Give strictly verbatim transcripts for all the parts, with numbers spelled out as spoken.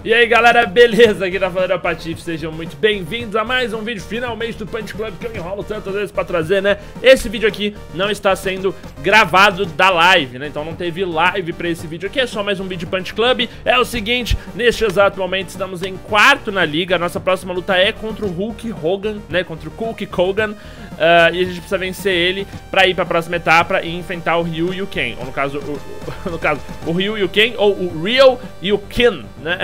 E aí galera, beleza? Aqui tá falando a Patife, sejam muito bem-vindos a mais um vídeo finalmente do Punch Club que eu enrolo tantas vezes pra trazer, né? Esse vídeo aqui não está sendo gravado da live, né? Então não teve live pra esse vídeo aqui, é só mais um vídeo Punch Club. É o seguinte, neste exato momento estamos em quarto na liga, a nossa próxima luta é contra o Hulk Hogan, né? Contra o Hulk Hogan, uh, e a gente precisa vencer ele pra ir pra próxima etapa e enfrentar o Ryu e o Ken, ou no caso, o, no caso, o Ryu e o Ken, ou o Ryo e o Ken, né?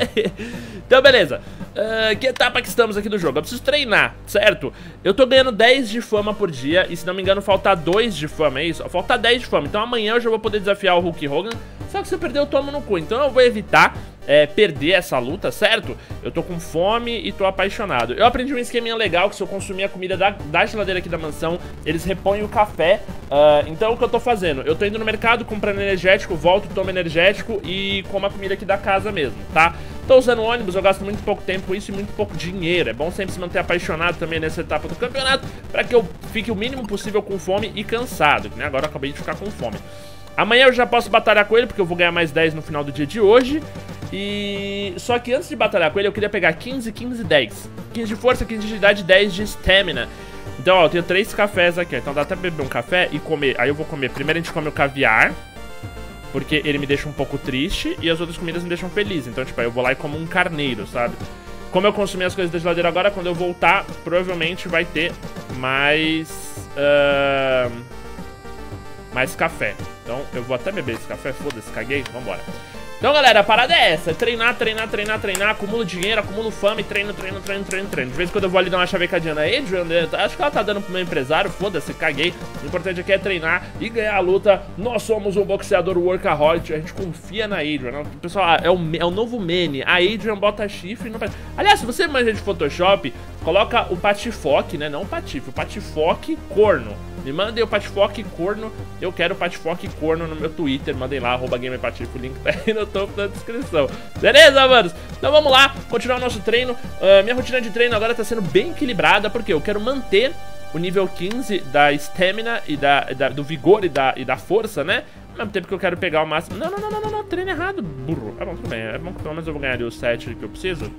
Então beleza, uh, que etapa que estamos aqui do jogo? Eu preciso treinar, certo? Eu tô ganhando dez de fama por dia e se não me engano falta dois de fama, é isso? Falta dez de fama, então amanhã eu já vou poder desafiar o Hulk Hogan. Só que se eu perder eu tomo no cu, então eu vou evitar é, perder essa luta, certo? Eu tô com fome e tô apaixonado. Eu aprendi um esqueminha legal que se eu consumir a comida da, da geladeira aqui da mansão, eles repõem o café. uh, Então o que eu tô fazendo? Eu tô indo no mercado comprando energético, volto, tomo energético e como a comida aqui da casa mesmo, tá? Tô usando ônibus, eu gasto muito pouco tempo com isso e muito pouco dinheiro. É bom sempre se manter apaixonado também nessa etapa do campeonato, pra que eu fique o mínimo possível com fome e cansado, né? Agora eu acabei de ficar com fome. Amanhã eu já posso batalhar com ele, porque eu vou ganhar mais dez no final do dia de hoje. E... só que antes de batalhar com ele, eu queria pegar quinze, quinze, dez. quinze de força, quinze de agilidade, dez de stamina. Então, ó, eu tenho três cafés aqui, ó. Então dá até pra beber um café e comer. Aí eu vou comer, primeiro a gente come o caviar, porque ele me deixa um pouco triste e as outras comidas me deixam feliz. Então, tipo, aí eu vou lá e como um carneiro, sabe? Como eu consumi as coisas da geladeira agora, quando eu voltar, provavelmente vai ter mais... Uh... mais café. Então eu vou até beber esse café, foda-se, caguei, vambora. Então galera, a parada é essa, é treinar, treinar, treinar, treinar, acumulo dinheiro, acumulo fama e treino, treino, treino, treino, treino. De vez em quando eu vou ali dar uma chavecadinha na Adrian, acho que ela tá dando pro meu empresário, foda-se, caguei. O importante aqui é treinar e ganhar a luta. Nós somos um boxeador workaholic, a gente confia na Adrian, né? Pessoal, é o, é o novo meme, a Adrian bota chifre e não... Aliás, se você manja de Photoshop, coloca o patifoque, né, não o patife, o patifoque corno. Me mandem o patifoque corno, eu quero o patifoque corno no meu Twitter, mandem lá, arroba GamerPatife, o link tá aí no topo da descrição. Beleza, manos? Então vamos lá, continuar o nosso treino. uh, Minha rotina de treino agora tá sendo bem equilibrada, porque eu quero manter o nível quinze da stamina e da, da, do vigor e da, e da força, né? Ao mesmo tempo que eu quero pegar o máximo... Não, não, não, não, não, não, treino errado, burro. É bom, tudo bem, é bom que pelo menos eu vou ganhar ali os sete que eu preciso.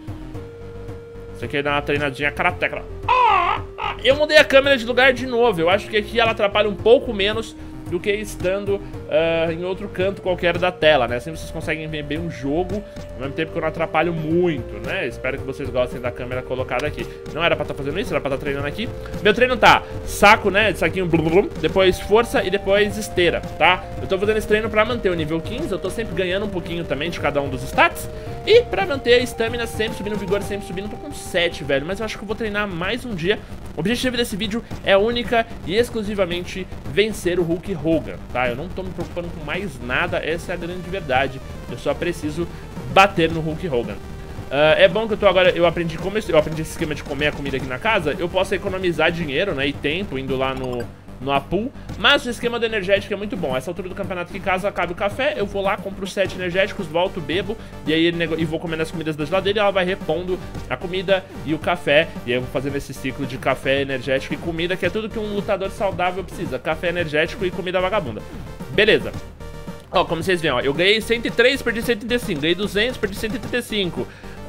Isso aqui é dar uma treinadinha karateca. Ah, ah, eu mudei a câmera de lugar de novo. Eu acho que aqui ela atrapalha um pouco menos do que estando uh, em outro canto qualquer da tela, né? Assim vocês conseguem ver bem um jogo, ao mesmo tempo que eu não atrapalho muito, né? Espero que vocês gostem da câmera colocada aqui. Não era pra estar fazendo isso, era pra estar treinando aqui. Meu treino tá saco, né? Saquinho, blum, blum, depois força e depois esteira, tá? Eu tô fazendo esse treino pra manter o nível quinze, eu tô sempre ganhando um pouquinho também de cada um dos stats. E pra manter a estamina sempre subindo, o vigor sempre subindo. Eu tô com sete, velho, mas eu acho que eu vou treinar mais um dia. O objetivo desse vídeo é única e exclusivamente vencer o Hulk Hogan, tá? Eu não tô me preocupando com mais nada, essa é a grande verdade. Eu só preciso bater no Hulk Hogan. Uh, é bom que eu tô agora, eu aprendi como eu aprendi esse esquema de comer a comida aqui na casa. Eu posso economizar dinheiro, né, e tempo indo lá no... no Apu, mas o esquema do energético é muito bom. Essa altura do campeonato, que caso acabe o café, eu vou lá, compro os sete energéticos, volto, bebo, e aí e vou comendo as comidas da geladeira e ela vai repondo a comida e o café, e aí eu vou fazendo esse ciclo de café, energético e comida, que é tudo que um lutador saudável precisa: café, energético e comida vagabunda. Beleza. Ó, como vocês veem, ó, eu ganhei cento e três, perdi cento e trinta e cinco, ganhei duzentos, perdi cento e trinta e cinco.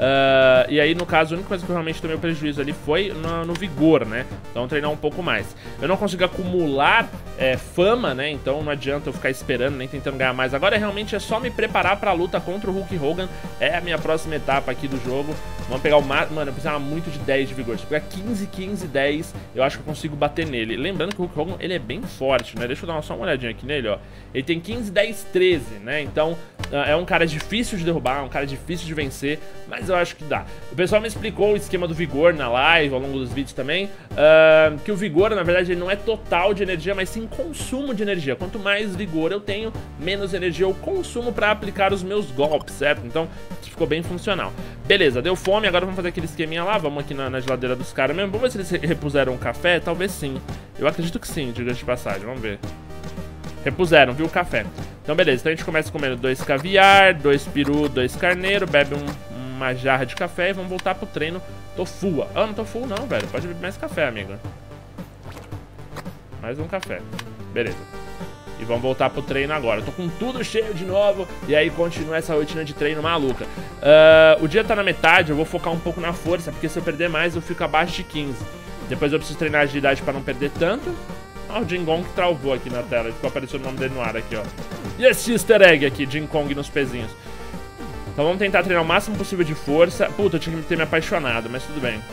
Uh, e aí, no caso, a única coisa que eu realmente tomei o prejuízo ali foi no, no vigor, né? Então, treinar um pouco mais. Eu não consigo acumular é, fama, né? Então, não adianta eu ficar esperando, nem tentando ganhar mais. Agora, realmente, é só me preparar pra luta contra o Hulk Hogan. É a minha próxima etapa aqui do jogo. Vamos pegar o máximo... Mano, eu precisava muito de dez de vigor. Se eu pegar quinze, quinze, dez, eu acho que eu consigo bater nele. Lembrando que o Hulk Hogan, ele é bem forte, né? Deixa eu dar uma, só uma olhadinha aqui nele, ó. Ele tem quinze, dez, treze, né? Então, uh, é um cara difícil de derrubar, é um cara difícil de vencer, mas eu acho que dá. O pessoal me explicou o esquema do vigor na live, ao longo dos vídeos também, uh, que o vigor, na verdade, ele não é total de energia, mas sim consumo de energia. Quanto mais vigor eu tenho, menos energia eu consumo pra aplicar os meus golpes, certo? Então, isso ficou bem funcional. Beleza, deu fome, agora vamos fazer aquele esqueminha lá, vamos aqui na, na geladeira dos caras mesmo. Vamos ver se eles repuseram o café, talvez sim. Eu acredito que sim, diga de passagem, vamos ver. Repuseram, viu, o café. Então beleza, então a gente começa comendo dois caviar, dois peru, dois carneiro, bebe um, uma jarra de café e vamos voltar pro treino. Tô full. Ah, não tô full não, velho. Pode beber mais café, amigo. Mais um café. Beleza. E vamos voltar pro treino agora. Eu tô com tudo cheio de novo. E aí continua essa rotina de treino maluca. uh, O dia tá na metade. Eu vou focar um pouco na força, porque se eu perder mais eu fico abaixo de quinze. Depois eu preciso treinar agilidade pra não perder tanto. Ah, o Jin Kong que travou aqui na tela. Ficou aparecendo o nome dele no ar aqui, ó. E esse easter egg aqui, Jin Kong nos pezinhos. Então vamos tentar treinar o máximo possível de força. Puta, eu tinha que ter me apaixonado, mas tudo bem.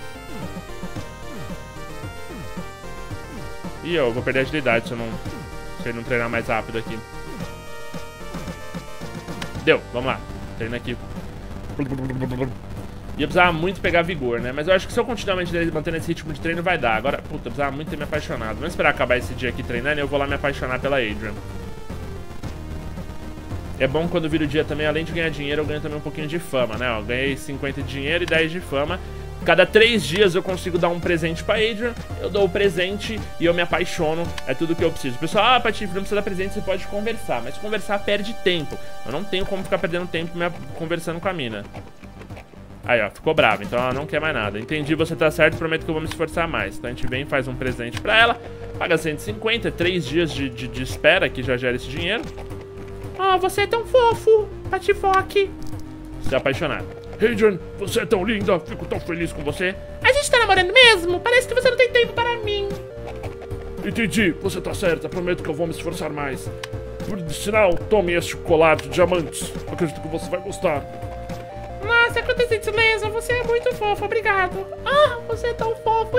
Ih, eu vou perder a agilidade se eu não, se eu não treinar mais rápido aqui. Deu, vamos lá. Treina aqui. Ia precisar muito pegar vigor, né? Mas eu acho que se eu continuar mantendo esse ritmo de treino vai dar. Agora, puta, eu precisava muito ter me apaixonado. Vamos esperar acabar esse dia aqui treinando e eu vou lá me apaixonar pela Adrian. É bom quando vira o dia também, além de ganhar dinheiro, eu ganho também um pouquinho de fama, né? Eu ganhei cinquenta de dinheiro e dez de fama. Cada três dias eu consigo dar um presente pra Adrian, eu dou o presente e eu me apaixono, é tudo que eu preciso. Pessoal, ah, Patife, não precisa dar presente, você pode conversar, mas conversar perde tempo. Eu não tenho como ficar perdendo tempo me conversando com a mina. Aí, ó, ficou brava, então ela não quer mais nada. Entendi, você tá certo, prometo que eu vou me esforçar mais. Então a gente vem, faz um presente pra ela, paga cento e cinquenta, três dias de, de, de espera que já gera esse dinheiro. Oh, você é tão fofo, Patifoque. Se apaixonar. Adrian, você é tão linda, fico tão feliz com você. A gente tá namorando mesmo? Parece que você não tem tempo para mim. Entendi, você tá certa, prometo que eu vou me esforçar mais. Por sinal, tome este colar de diamantes, acredito que você vai gostar. Nossa, quanta gentileza, você é muito fofo, obrigado. Ah, você é tão fofo.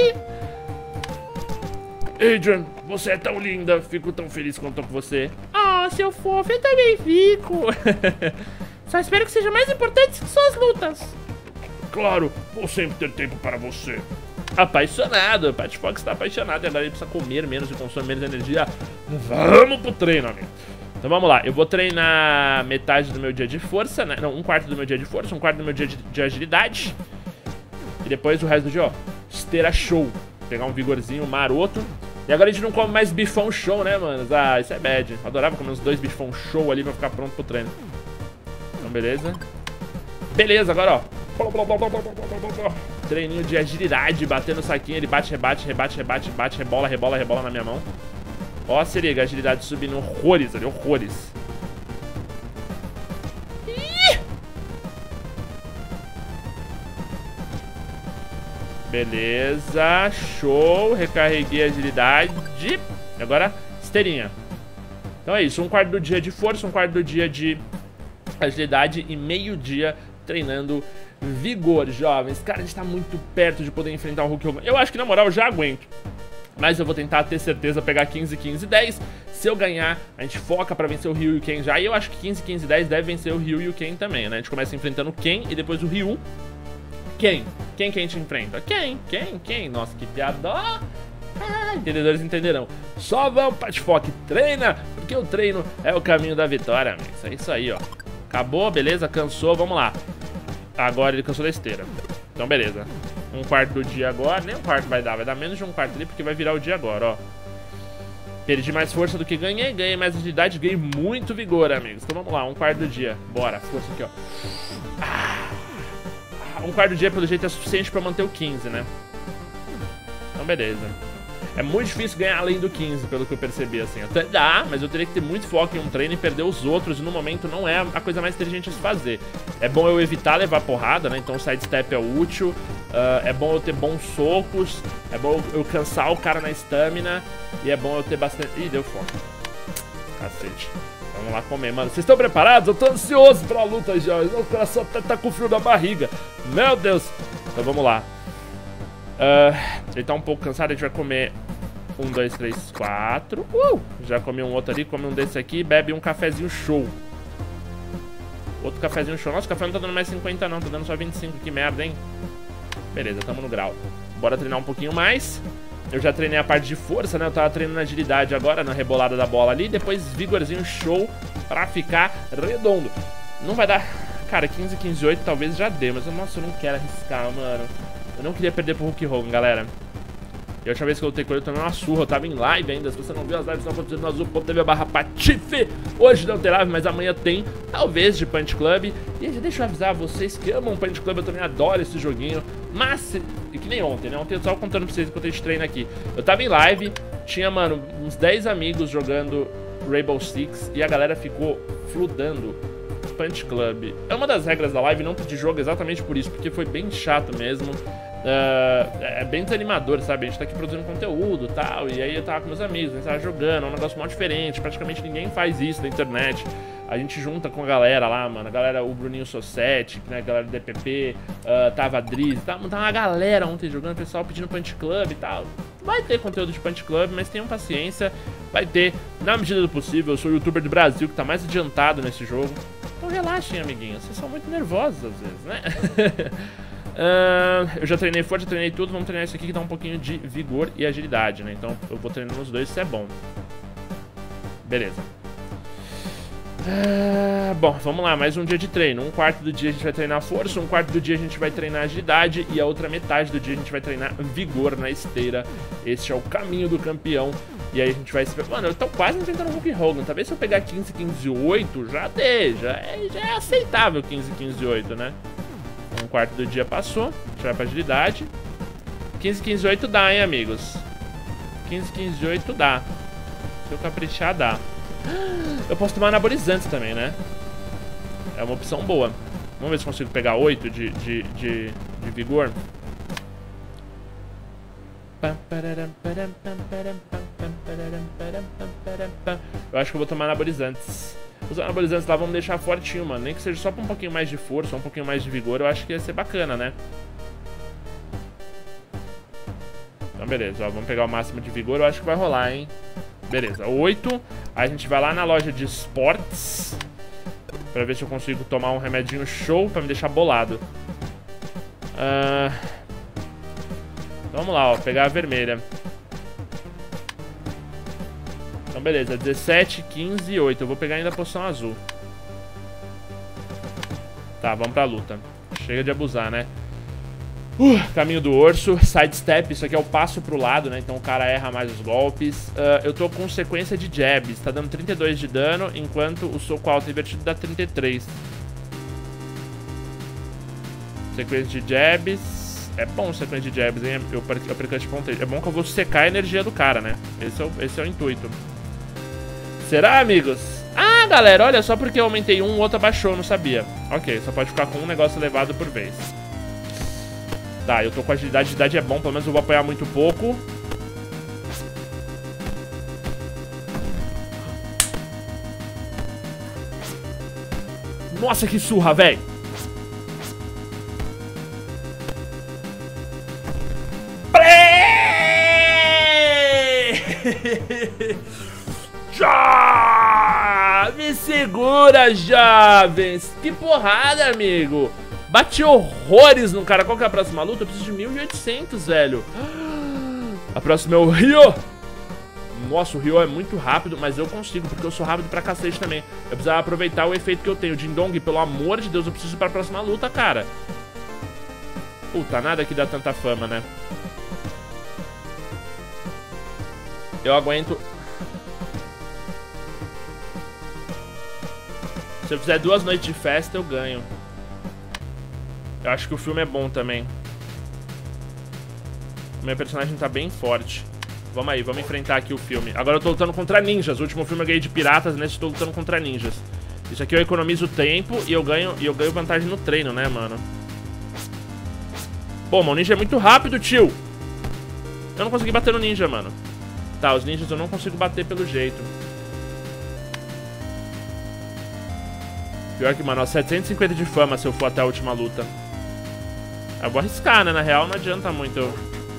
Adrian, você é tão linda, fico tão feliz quando tô com você. Ah, seu fofo, eu também fico. Só espero que seja mais importante que suas lutas. Claro, vou sempre ter tempo para você. Apaixonado, o Patifox tá apaixonado e agora ele precisa comer menos e consumir menos energia. Vamos pro treino, amigo. Então vamos lá, eu vou treinar metade do meu dia de força, né? Não, um quarto do meu dia de força, um quarto do meu dia de, de agilidade. E depois o resto do dia, ó, esteira show. Pegar um vigorzinho maroto. E agora a gente não come mais bifão show, né, mano? Ah, isso é bad. Eu adorava comer uns dois bifão show ali pra ficar pronto pro treino. Então, beleza. Beleza, agora, ó. Treininho de agilidade, batendo o saquinho. Ele bate, rebate, rebate, rebate, bate, rebola, rebola, rebola na minha mão. Ó, se liga, a agilidade subindo horrores ali, horrores. Ih! Beleza, show. Recarreguei a agilidade. E agora, esteirinha. Então é isso, um quarto do dia de força, um quarto do dia de agilidade e meio dia treinando vigor, jovens. Cara, a gente tá muito perto de poder enfrentar o Hulk Hogan. Eu acho que, na moral, eu já aguento. Mas eu vou tentar ter certeza, pegar quinze, quinze, dez. Se eu ganhar, a gente foca pra vencer o Ryu e o Ken já. E eu acho que quinze, quinze, dez deve vencer o Ryu e o Ken também, né? A gente começa enfrentando o Ken e depois o Ryu. Quem? Quem que a gente enfrenta? Quem? Quem? Quem? Nossa, que piada. Ah, entendedores entenderão. Só vamos, Patifoque, treina, porque o treino é o caminho da vitória, amigo. É isso aí, ó. Acabou, beleza, cansou, vamos lá. Agora ele cansou da esteira. Então, beleza. Um quarto do dia agora, nem um quarto vai dar, vai dar menos de um quarto ali, porque vai virar o dia agora, ó. Perdi mais força do que ganhei, ganhei mais agilidade, ganhei muito vigor, amigos. Então vamos lá, um quarto do dia. Bora, força aqui, ó. Ah, um quarto do dia, pelo jeito, é suficiente pra manter o quinze, né? Então, beleza. É muito difícil ganhar além do quinze, pelo que eu percebi, assim. Até dá, mas eu teria que ter muito foco em um treino e perder os outros, e no momento não é a coisa mais inteligente a se fazer. É bom eu evitar levar porrada, né? Então o sidestep é útil. Uh, é bom eu ter bons socos. É bom eu cansar o cara na estamina. E é bom eu ter bastante... Ih, deu fome. Cacete. Vamos lá comer, mano. Vocês estão preparados? Eu tô ansioso pra luta já. O coração tá, tá com frio na barriga. Meu Deus. Então vamos lá. Uh, ele tá um pouco cansado, a gente vai comer um, dois, três, quatro. Uh! Já comi um outro ali, come um desse aqui e bebe um cafezinho show. Outro cafezinho show. Nossa, o café não tá dando mais cinquenta não, tá dando só vinte e cinco, que merda, hein? Beleza, tamo no grau. Bora treinar um pouquinho mais. Eu já treinei a parte de força, né? Eu tava treinando agilidade agora, na rebolada da bola ali. Depois vigorzinho show pra ficar redondo. Não vai dar... Cara, quinze, quinze, oito talvez já dê, mas nossa, eu não quero arriscar, mano. Eu não queria perder pro Hulk Hogan, galera. E a última vez que eu lutei com ele, eu tomei uma surra. Eu tava em live ainda. Se você não viu as lives, não acontecendo no azul ponto tv barra patife. Hoje não tem live, mas amanhã tem. Talvez de Punch Club. E deixa eu avisar vocês que amam Punch Club. Eu também adoro esse joguinho. Mas, e que nem ontem, né? Ontem eu tava contando pra vocês enquanto a gente treina aqui. Eu tava em live, Tinha, mano, uns dez amigos jogando Rainbow Six e a galera ficou fludando Punch Club. É uma das regras da live não pedir jogo exatamente por isso, porque foi bem chato mesmo. Uh, é bem desanimador, sabe? A gente tá aqui produzindo conteúdo e tal, e aí eu tava com meus amigos, a gente tava jogando, é um negócio muito diferente, praticamente ninguém faz isso na internet. A gente junta com a galera lá, mano, a galera, o Bruninho Sossete, né, a galera do D P P, uh, tava a Driz, tava, tava uma galera ontem jogando, o pessoal pedindo Punch Club e tal. Vai ter conteúdo de Punch Club, mas tenham paciência, vai ter, na medida do possível. Eu sou o youtuber do Brasil que tá mais adiantado nesse jogo. Então relaxem, amiguinhos, vocês são muito nervosos às vezes, né? uh, eu já treinei forte, já treinei tudo, vamos treinar isso aqui que dá um pouquinho de vigor e agilidade, né? Então eu vou treinando os dois, isso é bom. Beleza. Uh, bom, vamos lá, mais um dia de treino. Um quarto do dia a gente vai treinar força, um quarto do dia a gente vai treinar agilidade e a outra metade do dia a gente vai treinar vigor na esteira. Este é o caminho do campeão. E aí a gente vai se... Mano, eu tô quase enfrentando o Hulk Hogan. Talvez se eu pegar quinze, quinze e oito, já dê, já é, já é aceitável quinze, quinze e oito, né? Um quarto do dia passou, a gente vai pra agilidade. quinze, quinze e oito dá, hein, amigos? quinze, quinze e oito dá. Se eu caprichar, dá. Eu posso tomar anabolizantes também, né? É uma opção boa. Vamos ver se consigo pegar oito de, de, de, de vigor. Eu acho que eu vou tomar anabolizantes. Os anabolizantes lá vão me deixar fortinho, mano. Nem que seja só pra um pouquinho mais de força, um pouquinho mais de vigor. Eu acho que ia ser bacana, né? Então beleza, ó, vamos pegar o máximo de vigor. Eu acho que vai rolar, hein? Beleza, oito. Aí a gente vai lá na loja de esportes pra ver se eu consigo tomar um remedinho show pra me deixar bolado. uh... Então vamos lá, ó, pegar a vermelha. Então beleza, dezessete, quinze e oito. Eu vou pegar ainda a poção azul. Tá, vamos pra luta. Chega de abusar, né? Uh, caminho do urso, sidestep, isso aqui é o passo pro lado, né? Então o cara erra mais os golpes. uh, Eu tô com sequência de jabs, tá dando trinta e dois de dano, enquanto o soco alto invertido dá trinta e três. Sequência de jabs. É bom sequência de jabs, hein? Eu, eu, eu, é bom que eu vou secar a energia do cara, né? Esse é o, esse é o intuito. Será, amigos? Ah, galera, olha, só porque eu aumentei um, o outro abaixou, não sabia. Ok, só pode ficar com um negócio elevado por vez. Tá, eu tô com agilidade, agilidade é bom, pelo menos eu vou apanhar muito pouco. Nossa, que surra, velho! Já! Me segura, jovens! Que porrada, amigo! Bati horrores no cara. Qual que é a próxima luta? Eu preciso de mil e oitocentos, velho. A próxima é o Ryo. Nossa, o Ryo é muito rápido, mas eu consigo, porque eu sou rápido pra cacete também. Eu precisava aproveitar o efeito que eu tenho. Jindong, pelo amor de Deus, eu preciso ir pra próxima luta, cara. Puta, nada que dá tanta fama, né? Eu aguento. Se eu fizer duas noites de festa, eu ganho. Eu acho que o filme é bom também. O meu personagem tá bem forte. Vamos aí, vamos enfrentar aqui o filme. Agora eu tô lutando contra ninjas. O último filme eu ganhei de piratas, nesse eu tô lutando contra ninjas. Isso aqui eu economizo tempo e eu ganho, e eu ganho vantagem no treino, né, mano? Pô, mas o ninja é muito rápido, tio. Eu não consegui bater no ninja, mano. Tá, os ninjas eu não consigo bater pelo jeito. Pior que, mano, ó, setecentos e cinquenta de fama se eu for até a última luta. Eu vou arriscar, né? Na real, não adianta muito.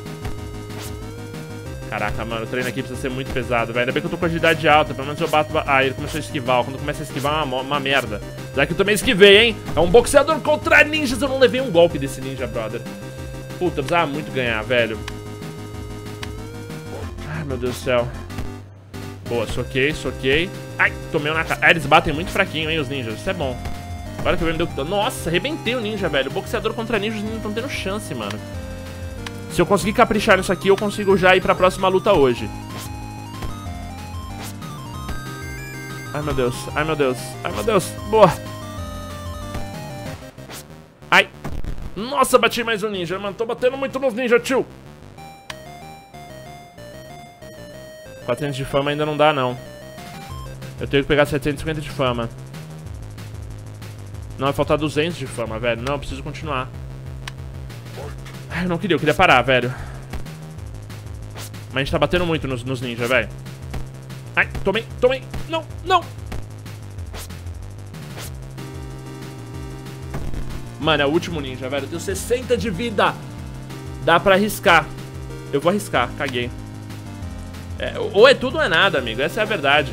Caraca, mano, o treino aqui precisa ser muito pesado, velho. Ainda bem que eu tô com agilidade alta, pelo menos eu bato... Ah, ele começou a esquivar, ó. Quando começa a esquivar é uma, uma merda. Já que eu também esquivei, hein? É um boxeador contra ninjas. Eu não levei um golpe desse ninja, brother. Puta, eu precisava muito ganhar, velho. Ai, meu Deus do céu. Boa, soquei, soquei. Ai, tomei um na cara. Ah, eles batem muito fraquinho, hein, os ninjas. Isso é bom. Agora que eu me deu... Nossa, arrebentei o ninja, velho. Boxeador contra ninja, os ninjas não estão tendo chance, mano. Se eu conseguir caprichar nisso aqui, eu consigo já ir pra próxima luta hoje. Ai, meu Deus. Ai, meu Deus. Ai, meu Deus. Boa. Ai. Nossa, bati mais um ninja, mano. Tô batendo muito nos ninjas, tio. quatrocentos de fama ainda não dá, não. Eu tenho que pegar setecentos e cinquenta de fama. Não, vai faltar duzentos de fama, velho. Não, eu preciso continuar. Ai, eu não queria, eu queria parar, velho. Mas a gente tá batendo muito nos, nos ninja, velho. Ai, tomei, tomei. Não, não. Mano, é o último ninja, velho. Eu tenho sessenta de vida. Dá pra arriscar. Eu vou arriscar, caguei. É, ou é tudo ou é nada, amigo. Essa é a verdade.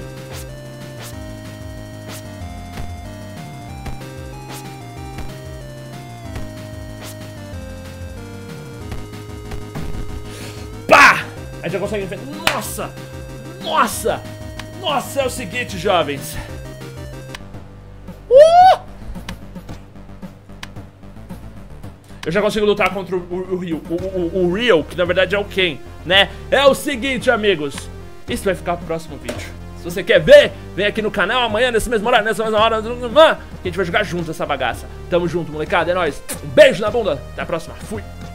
Pá! A gente já consegue enfrentar. Nossa! Nossa! Nossa, é o seguinte, jovens. Uh! Eu já consigo lutar contra o, o, o Ryu, o, o, o Real, que na verdade é o Ken, né? É o seguinte, amigos. Isso vai ficar pro próximo vídeo. Se você quer ver, vem aqui no canal amanhã, nesse mesmo horário, nessa mesma hora, que a gente vai jogar junto essa bagaça. Tamo junto, molecada, é nóis. Um beijo na bunda. Até a próxima. Fui.